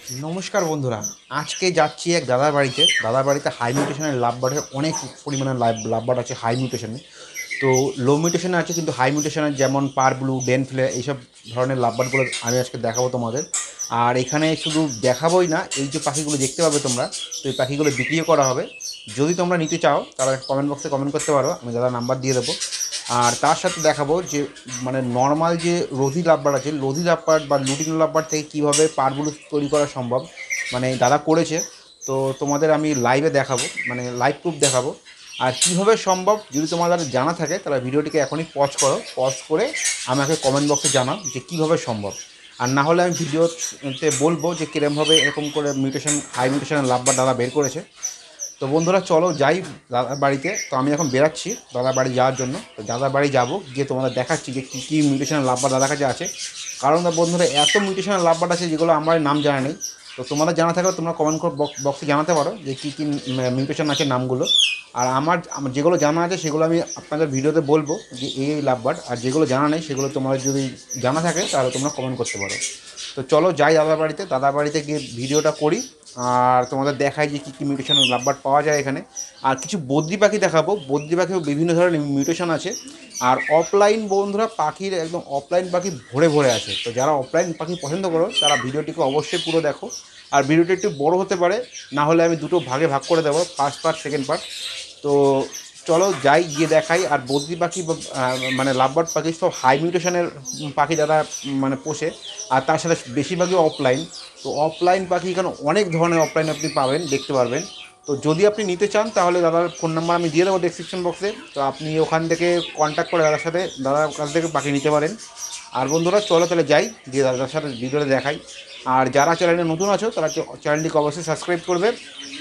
নমস্কার বন্ধুরা, আজকে যাচ্ছি এক দাদার বাড়িতে হাই মিউটেশনের লাভবার্ডের অনেক পরিমাণে লাভবার্ড আছে হাই মিউটেশনে। তো লো মিউটেশনে আছে, কিন্তু হাই মিউটেশনের যেমন পার ব্লু, ডেন ফ্লে এইসব ধরনের লাভবার্ডগুলো আমি আজকে দেখাবো তোমাদের। আর এখানে শুধু দেখাবোই না, এই যে পাখিগুলো দেখতে পাবে তোমরা, তো এই পাখিগুলো বিক্রিও করা হবে। যদি তোমরা নিতে চাও তাহলে কমেন্ট বক্সে কমেন্ট করতে পারো, আমি দাদার নাম্বার দিয়ে দেবো। আর তার সাথে দেখাবো যে মানে নর্মাল যে রোজি লাভবার্ড আছে, রোজি লাভবার্ড বা লুটিনো লাভবার্ড থেকে কীভাবে পারগুলো তৈরি করা সম্ভব, মানে দাদা করেছে। তো তোমাদের আমি লাইভে দেখাবো, মানে লাইভ প্রুফ দেখাবো। আর কীভাবে সম্ভব যদি তোমাদের জানা থাকে তাহলে ভিডিওটিকে এখনই পজ করো, পজ করে আমাকে কমেন্ট বক্সে জানাও যে কীভাবে সম্ভব। আর না হলে আমি ভিডিওতে বলবো যে কীরকমভাবে এরকম করে মিউটেশন হাই মিউটেশনের লাভবার্ড দাদা বের করেছে। তো বন্ধুরা চলো যাই দাদার বাড়িতে। তো আমি এখন বেরাচ্ছি দাদার বাড়ি যাওয়ার জন্য। তো দাদার বাড়ি যাবো, গিয়ে তোমাদের দেখাচ্ছি যে কী কী মিউটেশনের লাভবার্ড দাদার কাছে আছে। কারণ বন্ধুরা এত মিউটেশনের লাভবার্ড আছে যেগুলো আমার নাম জানা নেই। তো তোমাদের জানা থাকলে তোমরা কমেন্ট বক্সে জানাতে পারো যে কী কী মিউটেশন আছে নামগুলো। আর আমার যেগুলো জানা আছে সেগুলো আমি আপনাদের ভিডিওতে বলবো যে এই লাভবার্ড। আর যেগুলো জানা নেই সেগুলো তোমাদের যদি জানা থাকে তাহলে তোমরা কমেন্ট করতে পারো। তো চলো যাই দাদার বাড়িতে গিয়ে ভিডিওটা করি। আর তোমাদের দেখাই যে কী কী মিউটেশনের লাভবার্ড পাওয়া যায় এখানে। আর কিছু বদ্রি পাখি দেখাবো, বদ্রি পাখিও বিভিন্ন ধরনের মিউটেশন আছে। আর অফলাইন বন্ধুরা পাখির একদম অফলাইন পাখি ভরে ভরে আছে। তো যারা অফলাইন পাখি পছন্দ করো তারা ভিডিওটিকে অবশ্যই পুরো দেখো। আর ভিডিওটি একটু বড় হতে পারে, না হলে আমি দুটো ভাগে ভাগ করে দেবো, ফার্স্ট পার্ট সেকেন্ড পার্ট। তো চলো যাই, গিয়ে দেখাই। আর বদ্রি পাখি মানে লাভবার্ড পাখি সব হাই মিউটেশনের পাখি যারা মানে পোষে। আর তার সাথে বেশিরভাগই অফলাইন। তো অফলাইন পাখি এখানে অনেক ধরনের অফলাইন আপনি পাবেন, দেখতে পারবেন। তো যদি আপনি নিতে চান তাহলে দাদার ফোন নাম্বার আমি দিয়ে দেবো ডেসক্রিপশন বক্সে। তো আপনি ওখান থেকে কন্ট্যাক্ট করে দাদার কাছ থেকে পাখি নিতে পারেন। আর বন্ধুরা চলো তাহলে যাই, দিয়ে দাদার সাথে ভিডিওটা দেখাই। আর যারা চ্যানেলে নতুন আছো তারা চ্যানেলটিকে অবশ্যই সাবস্ক্রাইব করবে।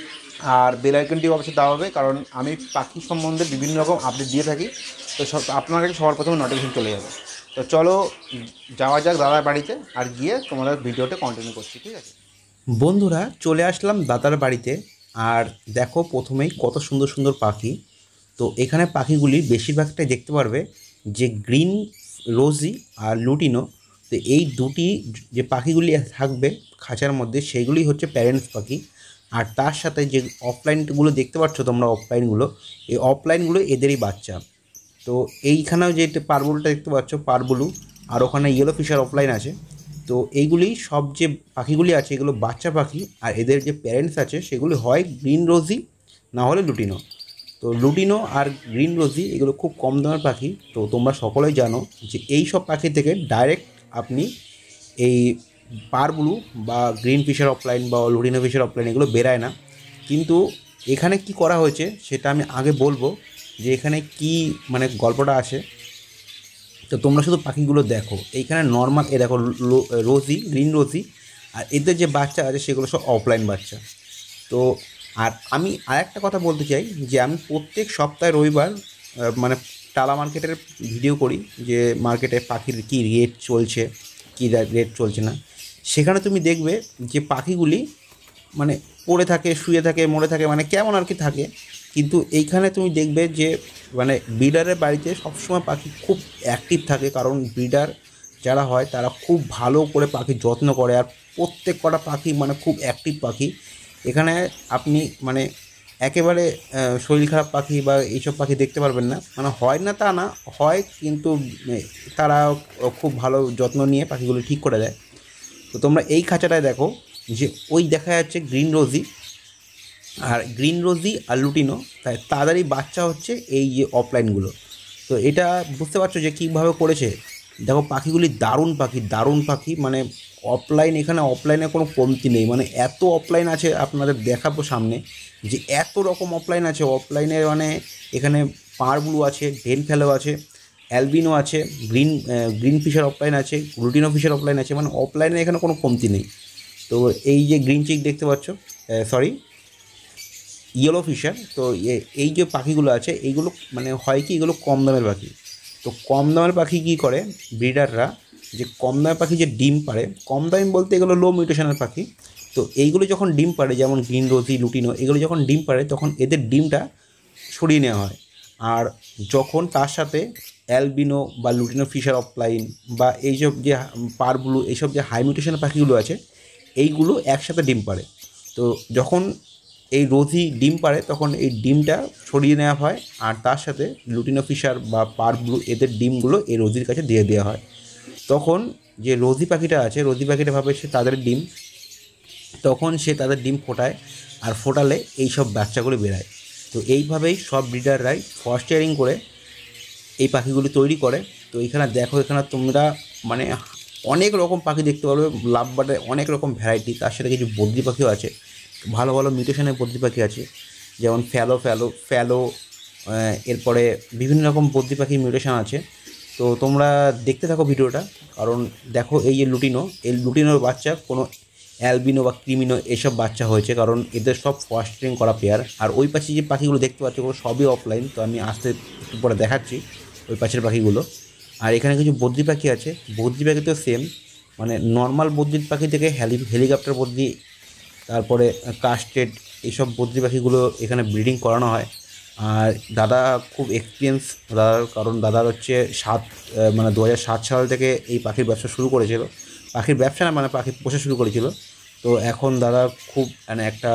আর বেল আইকনটি অবশ্যই দেওয়া হবে, কারণ আমি পাখি সম্বন্ধে বিভিন্ন রকম আপডেট দিয়ে থাকি। তো আপনার কাছে সবার প্রথমে নোটিফিকেশন চলে যাবে। তো চলো যাওয়া যাক দাদার বাড়িতে, আর গিয়ে তোমাদের ভিডিওটা কন্টিনিউ করছি, ঠিক আছে বন্ধুরা। চলে আসলাম দাদার বাড়িতে। আর দেখো প্রথমেই কত সুন্দর সুন্দর পাখি। তো এখানে পাখিগুলি বেশিরভাগটাই দেখতে পারবে যে গ্রিন রোজি আর লুটিনো। তো এই দুটি যে পাখিগুলি থাকবে খাঁচার মধ্যে সেইগুলি হচ্ছে প্যারেন্টস পাখি। আর তার সাথে যে অফলাইনগুলো দেখতে পাচ্ছ তোমরা, অফলাইনগুলো, এই অফলাইনগুলো এদেরই বাচ্চা। তো এইখানেও যে পারবুলটা দেখতে পাচ্ছ পারবুলু, আর ওখানে ইয়েলো ফিশার অফলাইন আছে। তো এইগুলি সব যে পাখিগুলি আছে এগুলো বাচ্চা পাখি। আর এদের যে প্যারেন্টস আছে সেগুলি হয় গ্রিন রোজি না হলে লুটিনো। তো লুটিনো আর গ্রিন রোজি এগুলো খুব কম দামের পাখি। তো তোমরা সকলেই জানো যে এই সব পাখি থেকে ডাইরেক্ট আপনি এই পারব্লু বা গ্রিন ফিশার অফলাইন বা লুটিনো ফিশার অফলাইন এগুলো বেরায় না। কিন্তু এখানে কি করা হয়েছে সেটা আমি আগে বলবো যে এখানে কি মানে গল্পটা আছে। তো তোমরা শুধু পাখিগুলো দেখো, এইখানে নর্মাল এ দেখো রোজি, গ্রিন রোজি। আর এদের যে বাচ্চা আছে সেগুলো সব অফলাইন বাচ্চা। তো আর আমি আরেকটা কথা বলতে চাই যে আমি প্রত্যেক সপ্তাহে রবিবার মানে টালা মার্কেটের ভিডিও করি, যে মার্কেটে পাখির কী রেট চলছে, কী রেট চলছে না। সেখানে তুমি দেখবে যে পাখিগুলি মানে পড়ে থাকে, শুয়ে থাকে, মরে থাকে, মানে কেমন আর কি থাকে। কিন্তু এইখানে তুমি দেখবে যে মানে ব্রিডারের বাড়িতে সবসময় পাখি খুব অ্যাক্টিভ থাকে, কারণ ব্রিডার যারা হয় তারা খুব ভালো করে পাখির যত্ন করে। আর প্রত্যেক কটা পাখি মানে খুব অ্যাক্টিভ পাখি। এখানে আপনি মানে একেবারে শরীর খারাপ পাখি বা এইসব পাখি দেখতে পারবেন না। মানে হয় না তা না, হয়, কিন্তু তারা খুব ভালো যত্ন নিয়ে পাখিগুলো ঠিক করে দেয়। তো তোমরা এই খাঁচাটায় দেখো যে ওই দেখা যাচ্ছে গ্রিন রোজি, আর গ্রিন রোজি আর লুটিনো, তাই তাদেরই বাচ্চা হচ্ছে এই যে অফলাইনগুলো। তো এটা বুঝতে পারছো যে কীভাবে করেছে। দেখো পাখিগুলি দারুণ পাখি, দারুণ পাখি, মানে অফলাইন, এখানে অফলাইনে কোনো কমতি নেই। মানে এত অফলাইন আছে আপনাদের দেখাবো সামনে, যে এত রকম অফলাইন আছে। অফলাইনের মানে এখানে পারব্লু আছে, ডেন ফেলো আছে, অ্যালবিনো আছে, গ্রিন ফিশার অফলাইন আছে, লুটিনো ফিশার অফলাইন আছে। মানে অফলাইনে এখানে কোনো কমতি নেই। তো এই যে গ্রিন চিক দেখতে পাচ্ছ, সরি ইয়েলো ফিশার। তো এই যে পাখিগুলো আছে এইগুলো মানে হয় কি, এগুলো কম দামের পাখি। তো কম দামের পাখি কী করে ব্রিডাররা, যে কম দামের পাখি যে ডিম পাড়ে, কম দামি বলতে এগুলো লো মিউটেশনের পাখি। তো এইগুলো যখন ডিম পাড়ে, যেমন গ্রিন রোজি, লুটিনো, এগুলো যখন ডিম পাড়ে তখন এদের ডিমটা সরিয়ে নেওয়া হয়। আর যখন তার সাথে অ্যালবিনো বা লুটিনো ফিশার অফলাইন বা এইসব যে পারব্লু, এইসব যে হাই মিউটেশনের পাখিগুলো আছে, এইগুলো একসাথে ডিম পাড়ে। তো যখন এই রোজি ডিম পাড়ে তখন এই ডিমটা সরিয়ে নেওয়া হয়, আর তার সাথে লুটিনো ফিশার বা পার্ক ব্লু এদের ডিমগুলো এই রোজির কাছে দিয়ে দেওয়া হয়। তখন যে রোজি পাখিটা আছে, রোজি পাখিটা ভাবে সে তাদের ডিম, তখন সে তাদের ডিম ফোটায়, আর ফোটালে এই সব বাচ্চাগুলো বেরায়। তো এইভাবেই সব ব্রিডাররাই ফস্টারিং করে এই পাখিগুলি তৈরি করে। তো এখানে দেখো, এখানে তোমরা মানে অনেক রকম পাখি দেখতে পারবে, লাভ বার্ডে অনেক রকম ভ্যারাইটি, তার সাথে কিছু বদ্রি পাখিও আছে, ভালো ভালো মিউটেশনের বদ্রি পাখি আছে, যেমন ফ্যালো, এরপরে বিভিন্ন রকম বদ্রি পাখির মিউটেশন আছে। তো তোমরা দেখতে থাকো ভিডিওটা, কারণ দেখো এই যে লুটিনো, এই লুটিনোর বাচ্চা কোনো অ্যালবিনো বা ক্রিমিনো এসব বাচ্চা হয়েছে, কারণ এদের সব ফস্টারিং করা পেয়ার। আর ওই পাশে যে পাখিগুলো দেখতে পাচ্ছ ওগুলো সবই অফলাইন, তো আমি আসতে একটু পরে দেখাচ্ছি ওই পাশের পাখিগুলো। আর এখানে কিছু বদ্রি পাখি আছে, বদ্রি পাখি তো সেম, মানে নর্মাল বদ্রি পাখি থেকে হেলিকপ্টার বদ্রি, তারপরে কাস্টেড, এইসব বদ্রি পাখিগুলো এখানে ব্রিডিং করানো হয়। আর দাদা খুব এক্সপিরিয়েন্স দাদার, কারণ দাদার হচ্ছে মানে 2007 সাল থেকে এই পাখির ব্যবসা শুরু করেছিল, পাখির ব্যবসা না মানে পাখি পোষা শুরু করেছিল। তো এখন দাদা খুব মানে একটা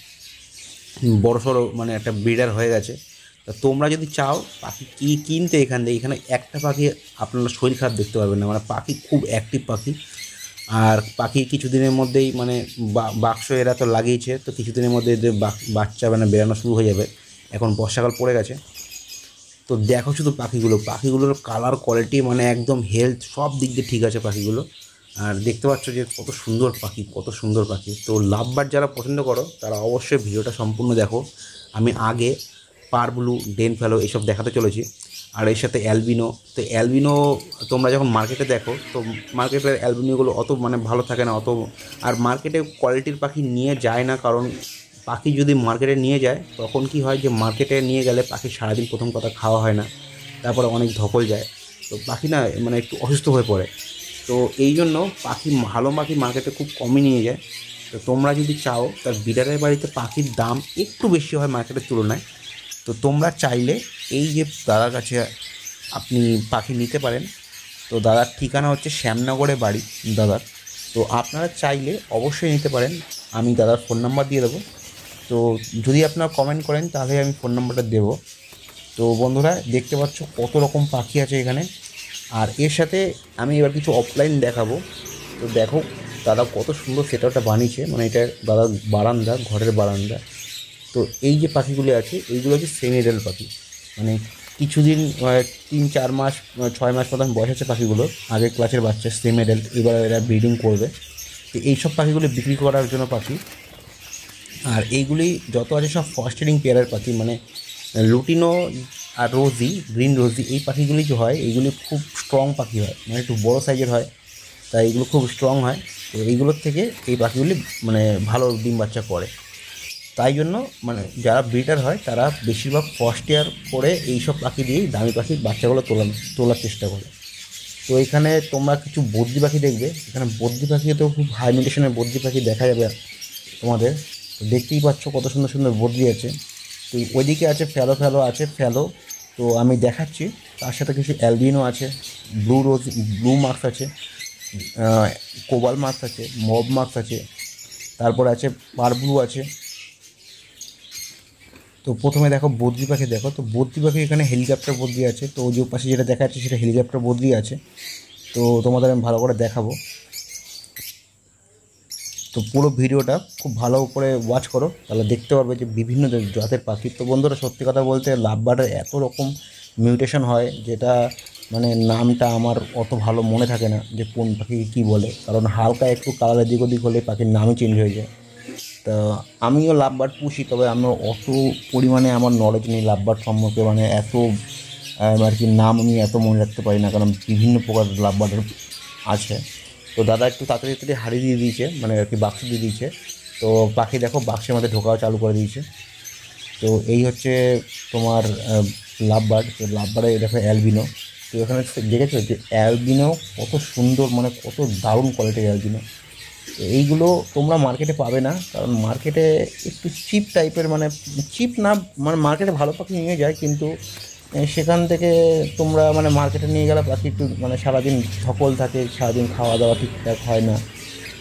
বড়সড় মানে একটা ব্রিডার হয়ে গেছে। তা তোমরা যদি চাও পাখি কিনতে এখানে একটা পাখি আপনারা শরীর খারাপ দেখতে পারবেন না, মানে পাখি খুব অ্যাক্টিভ পাখি। আর পাখি কিছুদিনের মধ্যেই মানে বাক্স এরা তো লাগিয়েছে, তো কিছুদিনের মধ্যে এদের বাচ্চা মানে বেরানো শুরু হয়ে যাবে, এখন বর্ষাকাল পড়ে গেছে। তো দেখো শুধু পাখিগুলোর কালার কোয়ালিটি মানে একদম হেলথ সব দিক দিয়ে ঠিক আছে পাখিগুলো। আর দেখতে পাচ্ছ যে কত সুন্দর পাখি। তো লাভ বার্ড যারা পছন্দ করো তারা অবশ্যই ভিডিওটা সম্পূর্ণ দেখো। আমি আগে পার ব্লু, ডেন ফ্যালো এইসব দেখাতে চলেছি, আর এর সাথে অ্যালবিনো। তো অ্যালবিনো তোমরা যখন মার্কেটে দেখো, তো মার্কেটের অ্যালবিনোগুলো অত মানে ভালো থাকে না অত, আর মার্কেটে কোয়ালিটির পাখি নিয়ে যায় না, কারণ পাখি যদি মার্কেটে নিয়ে যায় তখন কি হয় যে মার্কেটে নিয়ে গেলে পাখি সারাদিন প্রথম কথা খাওয়া হয় না, তারপরে অনেক ধকল যায়, তো পাখি না মানে একটু অসুস্থ হয়ে পড়ে। তো এই জন্য ভালো পাখি মার্কেটে খুব কমই নিয়ে যায়। তো তোমরা যদি চাও, তার বিডারের বাড়িতে পাখির দাম একটু বেশি হয় মার্কেটের তুলনায়। তো তোমরা চাইলে এই যে দাদার কাছে আপনি পাখি নিতে পারেন। তো দাদার ঠিকানা হচ্ছে শ্যামনগরে বাড়ি দাদার। তো আপনারা চাইলে অবশ্যই নিতে পারেন, আমি দাদার ফোন নাম্বার দিয়ে দেবো। তো যদি আপনারা কমেন্ট করেন তাহলে আমি ফোন নাম্বারটা দেবো। তো বন্ধুরা দেখতে পাচ্ছ কত রকম পাখি আছে এখানে, আর এর সাথে আমি এবার কিছু অফলাইন দেখাবো। তো দেখো দাদা কত সুন্দর সেটআপটা বানিয়েছে, মানে এটা দাদার বারান্দা, ঘরের বারান্দা। তো এই যে পাখিগুলি আছে এইগুলো হচ্ছে সেমি এডাল্ট পাখি, মানে কিছুদিন 3-4 মাস 6 মাস মতন বয়স আছে পাখিগুলো, আগের ক্লাসের বাচ্চা সেমি এডাল্ট, এবার এরা ব্রিডিং করবে। তো এইসব পাখিগুলি বিক্রি করার জন্য পাখি। আর এইগুলি যত আছে সব ফস্টারিং পেয়ারের পাখি, মানে লুটিনো আর গ্রিন রোজি এই পাখিগুলি যে হয় এইগুলি খুব স্ট্রং পাখি হয়, মানে একটু বড়ো সাইজের হয়, তাই এগুলো খুব স্ট্রং হয়। তো এইগুলোর থেকে এই পাখিগুলি মানে ভালো ডিম বাচ্চা করে, তাই জন্য মানে যারা ব্রিডার হয় তারা বেশিরভাগ ফার্স্ট ইয়ার করে এইসব পাখি দিয়েই দামি পাখির বাচ্চাগুলো তোলার চেষ্টা করে। তো এখানে তোমরা কিছু বদ্রি পাখি দেখবে, এখানে বদ্রি পাখিতেও খুব হাই মিউটেশনের বদ্রি পাখি দেখা যাবে তোমাদের। তো দেখতেই পাচ্ছ কত সুন্দর সুন্দর বদ্রি আছে। তো ওইদিকে আছে ফ্যালো আছে ফ্যালো, তো আমি দেখাচ্ছি। তার সাথে কিছু অ্যালবিনো আছে, ব্লু মার্কস আছে, কোবাল মার্কস আছে, মব মার্কস আছে, তারপর আছে পার ব্লু আছে। তো প্রথমে দেখো বদ্রি পাখি দেখো, তো বদ্রি পাখি এখানে হেলিকপ্টার বদ্রি আছে, তো যে পাশে যেটা দেখা যাচ্ছে সেটা হেলিকপ্টার বদ্রি আছে। তো তোমাদের আমি ভালো করে দেখাবো, তো পুরো ভিডিওটা খুব ভালো করে ওয়াচ করো, তাহলে দেখতে পারবে যে বিভিন্ন জাতের পাখি। তো বন্ধুরা সত্যি কথা বলতে লাভ বার্ডের এত রকম মিউটেশন হয়, যেটা মানে নামটা আমার অত ভালো মনে থাকে না যে কোন পাখি কী বলে, কারণ হালকা একটু কালার এদিক ওদিক হলে পাখির নামই চেঞ্জ হয়ে যায়। তা আমিও লাভ বার্ড পুষি, তবে আমার অত পরিমাণে আমার নলেজ নেই লাভ বার্ড সম্পর্কে, মানে এত আর কি নাম আমি এত মনে রাখতে পারি না, কারণ বিভিন্ন প্রকার লাভ বার্ডের আছে। তো দাদা একটু তাড়াতাড়ি হাড়ি দিয়ে দিয়েছে, মানে আর কি বাক্স দিয়ে দিয়েছে। তো পাখি দেখো বাক্সের মধ্যে ঢোকাও চালু করে দিয়েছে। তো এই হচ্ছে তোমার লাভ বার্ড। তো লাভ বার্ডে দেখো অ্যালবিনো। তো এখানে দেখেছো যে অ্যালবিনো কত সুন্দর, মানে কত দারুণ কোয়ালিটির অ্যালবিনো। তো এইগুলো তোমরা মার্কেটে পাবে না, কারণ মার্কেটে একটু চিপ টাইপের, মানে চিপ না, মানে মার্কেটে ভালো পাখি নিয়ে যায়, কিন্তু সেখান থেকে তোমরা মানে মার্কেটে নিয়ে গেলে পাখি একটু মানে সারাদিন ধকল থাকে, সারাদিন খাওয়া দাওয়া ঠিকঠাক হয় না,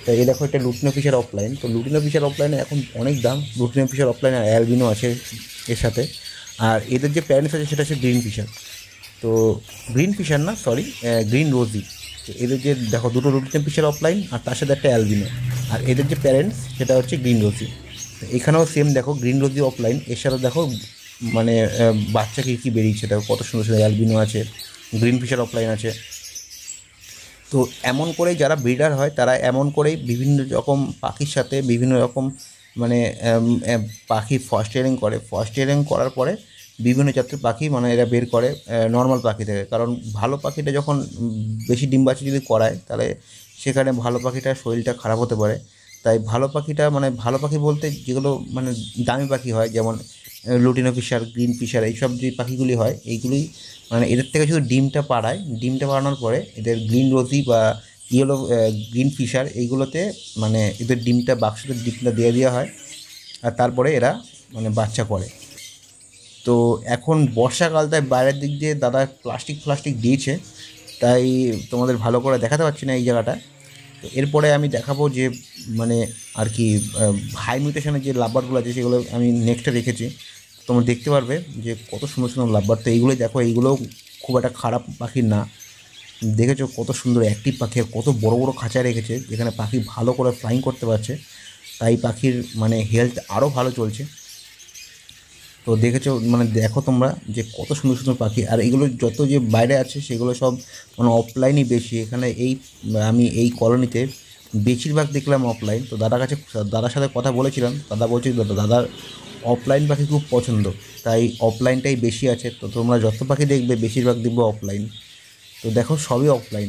তো এই দেখো এটা লুটিনো ফিশার অফলাইন। তো লুটিনো ফিশার অফলাইনে এখন অনেক দাম। লুটিনো ফিশার অফলাইন আর অ্যালবিনো আছে এর সাথে। আর এদের যে প্যারেন্টস আছে সেটা হচ্ছে গ্রিন ফিশার। তো গ্রিন ফিশার না, সরি, গ্রিন রোজি। তো এদের যে দেখো দুটো লুটিনো ফিশার অফলাইন আর তার সাথে একটা অ্যালবিনো, আর এদের যে প্যারেন্টস সেটা হচ্ছে গ্রিন রোজি। তো এখানেও সেম দেখো গ্রিন রোজি অফলাইন, এর সাথে দেখো মানে বাচ্চা কী বেরিয়েছে, দেখো কত সুন্দর সুন্দর অ্যালবিনো আছে, গ্রিন ফিশার অফলাইন আছে। তো এমন করেই যারা ব্রিডার হয় তারা এমন করেই বিভিন্ন রকম পাখির সাথে বিভিন্ন রকম মানে পাখি ফস্টারিং করে। ফস্টারিং করার পরে বিভিন্ন জাতের পাখি মানে এরা বের করে নর্মাল পাখি থেকে। কারণ ভালো পাখিটা যখন বেশি ডিম বাচ্চা যদি করায় তাহলে সেখানে ভালো পাখিটার শরীরটা খারাপ হতে পারে। তাই ভালো পাখিটা মানে ভালো পাখি বলতে যেগুলো মানে দামি পাখি হয়, যেমন লুটিনো ফিশার, গ্রিন ফিশার, এইসব যে পাখিগুলি হয় এইগুলি মানে এদের থেকে শুধু ডিমটা পাড়ায়। ডিমটা পাড়ানোর পরে এদের গ্রিন রোজি বা ইয়েলো গ্রিন ফিশার এইগুলোতে মানে এদের ডিমটা বাক্সতে ডিমটা দিয়ে দেওয়া হয়, আর তারপরে এরা মানে বাচ্চা করে। তো এখন বর্ষাকাল, তাই বাইরের দিক দিয়ে দাদা প্লাস্টিক দিয়েছে, তাই তোমাদের ভালো করে দেখাতে পারছি না এই জায়গাটা। তো এরপরে আমি দেখাবো যে মানে আর কি হাই মিউটেশনের যে লাভবারগুলো আছে সেগুলো আমি নেক্সটে রেখেছি। তোমরা দেখতে পারবে যে কত সুন্দর সুন্দর লাভবার। তো এইগুলোই দেখো, এইগুলোও খুব একটা খারাপ পাখি না। দেখেছো কত সুন্দর অ্যাক্টিভ পাখি, আর কত বড় বড় খাঁচায় রেখেছে যেখানে পাখি ভালো করে ফ্লাইং করতে পারছে, তাই পাখির মানে হেলথ আরও ভালো চলছে। তো দেখেছো মানে দেখো তোমরা যে কত সুন্দর সুন্দর পাখি। আর এগুলো যত যে বাইরে আছে সেগুলো সব মানে অফলাইনই বেশি। এখানে আমি এই কলোনিতে বেশিরভাগ দেখলাম অফলাইন। তো দাদার সাথে কথা বলেছিলাম, দাদা বলছে দাদার অফলাইন পাখি খুব পছন্দ, তাই অফলাইনটাই বেশি আছে। তো তোমরা যত পাখি দেখবে বেশিরভাগ দেখবে অফলাইন। তো দেখো সবই অফলাইন।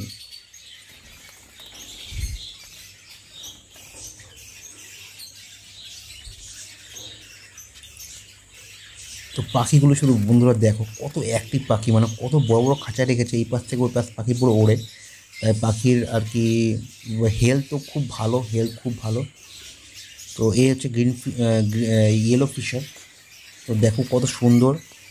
তো পাখিগুলো শুধু বন্ধুরা দেখো কত অ্যাক্টিভ পাখি, মানে কত বড় বড় খাঁচা রেখেছে, এই পাশ থেকে ওই পাশ পাখি পুরো ওড়ে। তাই পাখির আর কি হেলথ তো খুব ভালো, হেলথ খুব ভালো। তো এই হচ্ছে ইয়েলো ফিশার। তো দেখো কত সুন্দর।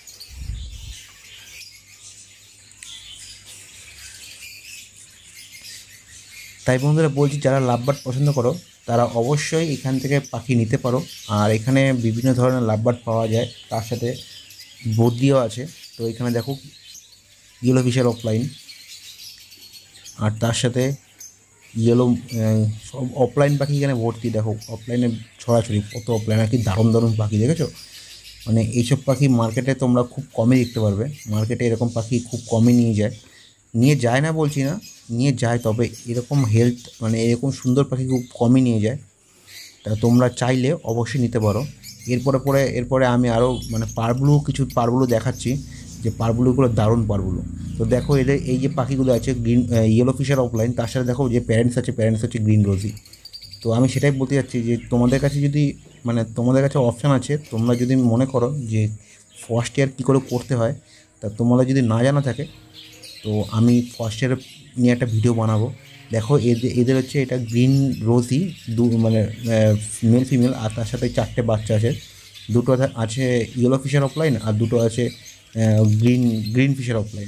তাই বন্ধুরা বলছি, যারা লাভবার্ড পছন্দ করো তারা অবশ্যই এখান থেকে পাখি নিতে পারো। আর এখানে বিভিন্ন ধরনের লাভবার্ড পাওয়া যায়, তার সাথে বদ্রিও আছে। তো এখানে দেখো ইয়েলো ফিশার অফলাইন, আর তার সাথে ইয়েলো সব অফলাইন পাখি এখানে ভর্তি। দেখো অফলাইনে ছড়াছড়ি কত অফলাইন, আর কি দারুণ দারুণ পাখি দেখেছো। মানে এইসব পাখি মার্কেটে তোমরা খুব কমই দেখতে পারবে। মার্কেটে এরকম পাখি খুব কমই নিয়ে যায় না বলছি না, নিয়ে যায়, তবে এরকম হেলথ মানে এরকম সুন্দর পাখি খুব কমই নিয়ে যায়। তা তোমরা চাইলে অবশ্যই নিতে পারো। এরপরে আমি আরও মানে কিছু পারব্লু দেখাচ্ছি, যে পারব্লুগুলো দারুণ পারব্লু। তো দেখো এদের এই যে পাখিগুলো আছে গ্রিন ইয়েলো ফিশার অফলাইন, তার সাথে দেখো যে প্যারেন্টস হচ্ছে গ্রিন রোজি। তো আমি সেটাই বলতে চাচ্ছি যে তোমাদের কাছে যদি মানে তোমাদের কাছে অপশান আছে, তোমরা যদি মনে করো যে ফার্স্ট ইয়ার কী করে করতে হয়, তা তোমরা যদি না জানা থাকে তো আমি ফার্স্ট ইয়ার নিয়ে একটা ভিডিও বানাবো। দেখো এদের হচ্ছে এটা গ্রিন রোজি মানে মেল ফিমেল, আর তার সাথে 4টে বাচ্চা আছে। দুটো আছে ইয়েলো ফিশার অফলাইন, আর দুটো আছে গ্রিন ফিশার অফলাইন।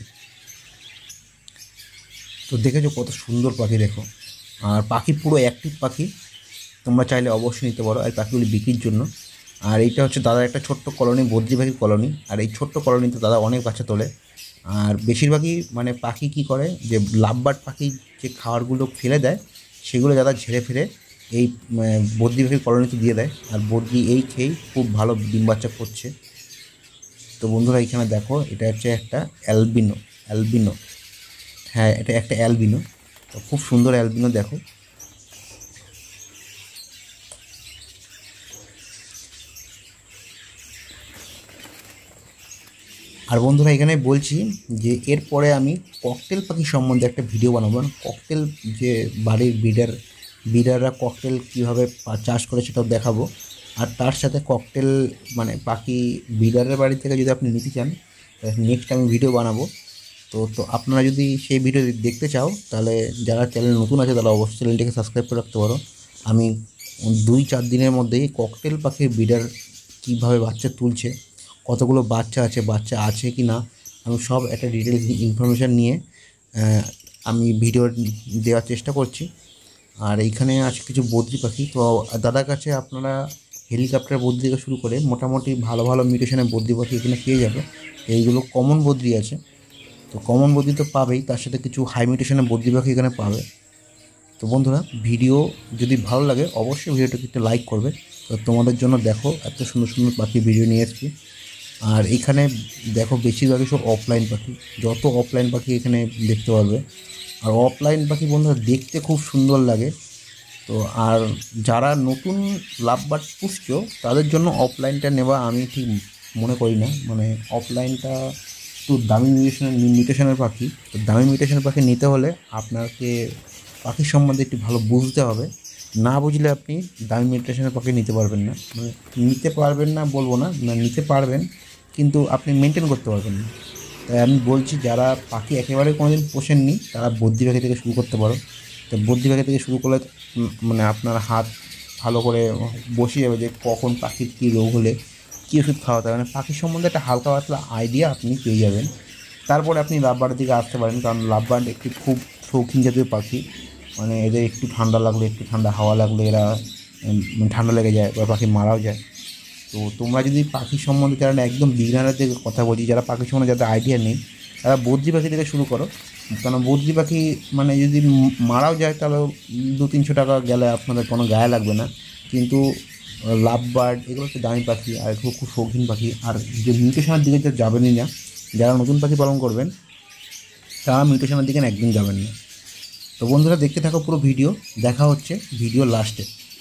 তো দেখেছো কত সুন্দর পাখি দেখো, আর পাখি পুরো অ্যাক্টিভ পাখি। তোমরা চাইলে অবশ্যই নিতে পারো এই পাখিগুলি বিক্রির জন্য। আর এইটা হচ্ছে দাদার একটা ছোট্ট কলোনি, বদ্রি পাখির কলোনি। আর এই ছোট্ট কলোনিতে দাদা অনেক বাচ্চা তোলে। আর বেশিরভাগই মানে পাখি কী করে, যে লাভবার্ড পাখি যে খাবারগুলো ফেলে দেয় সেগুলো দাদা ঝেড়ে ফেলে এই বদ্রি পাখির কলোনিতে দিয়ে দেয়। আর বদ্রি এই খেয়েই খুব ভালো ডিম বাচ্চা করছে। তো বন্ধুরা এখানে দেখো এটা হচ্ছে একটা অ্যালবিনো। হ্যাঁ, এটা একটা অ্যালবিনো। তো খুব সুন্দর অ্যালবিনো দেখো। আর বন্ধুরা এখানে বলছি যে এরপরে আমি ককটেল পাখি সম্বন্ধে একটা ভিডিও বানাবো। ককটেল যে বাড়ির বিডাররা ককটেল কীভাবে চাষ করে সেটাও দেখাবো। আর তার সাথে ককটেল মানে পাখি বিডারের বাড়ি থেকে যদি আপনি নিতে চান, নেক্সট আমি ভিডিও বানাবো। তো আপনারা যদি সেই ভিডিও দেখতে চাও তাহলে যারা চ্যানেল নতুন আছে তারা অবশ্যই চ্যানেলটিকে সাবস্ক্রাইব করে রাখতে পারো। আমি 2-4 দিনের মধ্যেই ককটেল পাখির বিডার কীভাবে বাচ্চা তুলছে, কতগুলো বাচ্চা আছে কি না, আমি সব একটা ডিটেলস ইনফরমেশান নিয়ে আমি ভিডিও দেওয়ার চেষ্টা করছি। আর এইখানে আছে কিছু বদ্রি পাখি। তো দাদার কাছে আপনারা হেলিকপ্টার বদ্রি থেকে শুরু করে মোটামুটি ভালো ভালো মিউটেশনের বদ্রি পাখি এখানে পেয়ে যাবে। এইগুলো কমন বদ্রি আছে, তো কমন বদ্রি তো পাবেই, তার সাথে কিছু হাই মিউটেশনের বদ্রি পাখি এখানে পাবে। তো বন্ধুরা, ভিডিও যদি ভালো লাগে অবশ্যই ভিডিওটাকে একটু লাইক করবে। তো তোমাদের জন্য দেখো এত সুন্দর সুন্দর পাখি ভিডিও নিয়ে এসেছি। আর এখানে দেখো বেশিরভাগই সব অফলাইন পাখি, যত অফলাইন পাখি এখানে দেখতে পারবে। আর অফলাইন পাখি বন্ধুরা দেখতে খুব সুন্দর লাগে। তো আর যারা নতুন লাভবার্ড পুষছো তাদের জন্য অফলাইনটা নেওয়া আমি ঠিক মনে করি না। মানে অফলাইনটা একটু দামি মিউটেশনের পাখি। তো দামি মিউটেশনের পাখি নিতে হলে আপনাকে পাখির সম্বন্ধে একটু ভালো বুঝতে হবে। না বুঝলে আপনি দামি মিউটেশনের পাখি নিতে পারবেন না। মানে নিতে পারবেন না বলবো না, নিতে পারবেন কিন্তু আপনি মেনটেন করতে পারবেন না। তাই আমি বলছি যারা পাখি একেবারে কোনোদিন পোষেননি তারা বদ্রি পাখি থেকে শুরু করতে পারো। তো বদ্রি পাখি থেকে শুরু করলে মানে আপনার হাত ভালো করে বসে যাবে যে কখন পাখির কী রোগ হলে কী ওষুধ খাওয়াতে হবে। মানে পাখির সম্বন্ধে একটা হালকা পাতলা আইডিয়া আপনি পেয়ে যাবেন। তারপরে আপনি লাভবার্ডের দিকে আসতে পারেন, কারণ লাভবার্ড একটি খুব শৌখিন জাতীয় পাখি। মানে এদের একটু ঠান্ডা লাগলে, একটু ঠান্ডা হাওয়া লাগলে এরা ঠান্ডা লেগে যায় বা পাখি মারাও যায়। তো তোমরা যদি পাখি সম্বন্ধে, যারা একদম বিগিনারদের কথা বলছি, যারা পাখি সম্বন্ধে যাদের আইডিয়া নেই তারা বদ্রি পাখি থেকে শুরু করো। কারণ বদ্রি পাখি মানে যদি মারাও যায় তাহলে 200-300 টাকা গেলে আপনাদের কোনো গায়ে লাগবে না। কিন্তু লাভবার্ড এগুলো হচ্ছে দামি পাখি আর এগুলো খুব শৌখিন পাখি। আর যে মিউটেশনের দিকে যা যাবেনই না, যারা নতুন পাখি পালন করবেন তারা মিউটেশনের দিকে একদম যাবেন না। তো বন্ধুরা দেখতে থাকো পুরো ভিডিও, দেখা হচ্ছে ভিডিও লাস্টে।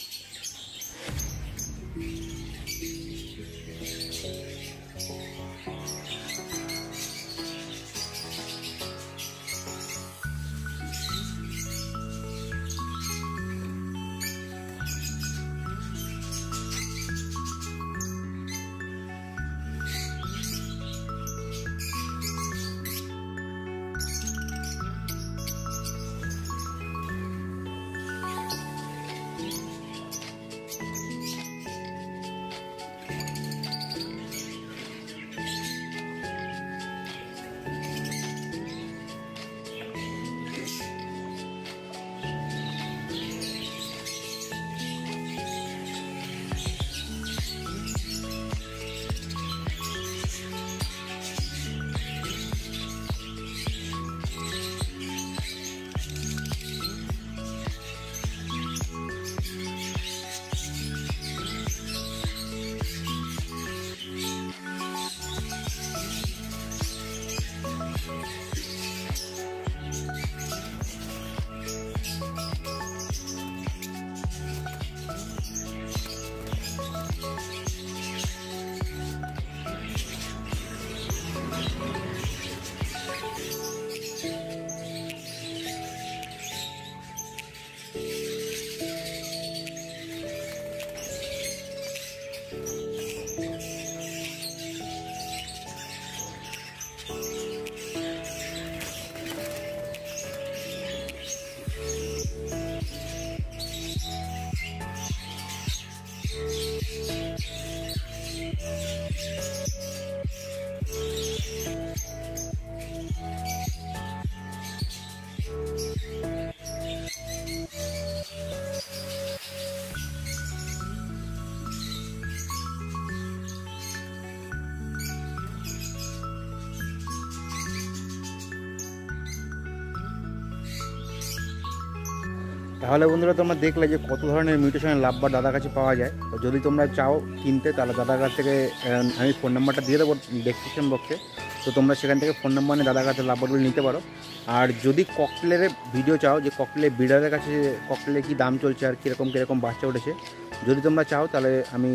তাহলে বন্ধুরা তোমরা দেখলে যে কত ধরনের মিউটেশনের লাভবার্ড দাদার কাছে পাওয়া যায়। তো যদি তোমরা চাও কিনতে তাহলে দাদার কাছ থেকে আমি ফোন নাম্বারটা দিয়ে দেবো ডেসক্রিপশন বক্সে। তো তোমরা সেখান থেকে ফোন নাম্বার নিয়ে দাদার কাছে লাভবার্ডগুলো নিতে পারো। আর যদি ককটেলের ভিডিও চাও যে ককটেলের ব্রিডারের কাছে ককটেলের কী দাম চলছে আর কীরকম বাচ্চা উঠেছে, যদি তোমরা চাও তাহলে আমি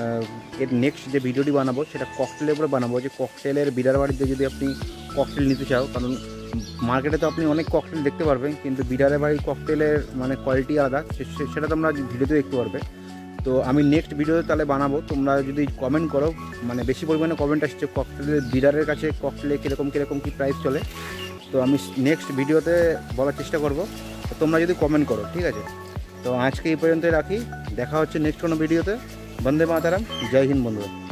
এর নেক্সট যে ভিডিওটি বানাবো সেটা ককটেলের উপরে বানাবো, যে ককটেলের ব্রিডার বাড়িতে যদি আপনি ককটেল নিতে চাও। কারণ মার্কেটে তো আপনি অনেক ককটেল দেখতে পারবেন, কিন্তু বিডারের বাড়ির ককটেলের মানে কোয়ালিটি আলাদা, সেটা তোমরা ভিডিওতে দেখতে পারবে। তো আমি নেক্সট ভিডিওতে তাহলে বানাবো। তোমরা যদি কমেন্ট করো, মানে বেশি পরিমাণে কমেন্ট আসছে ককটেলের বিডারের কাছে ককটেলে কীরকম কী প্রাইস চলে, তো আমি নেক্সট ভিডিওতে বলার চেষ্টা করব। তো তোমরা যদি কমেন্ট করো, ঠিক আছে। তো আজকে এই পর্যন্তই রাখি, দেখা হচ্ছে নেক্সট কোনো ভিডিওতে। বন্দে মাতারাম, জয় হিন্দ বন্ধুরা।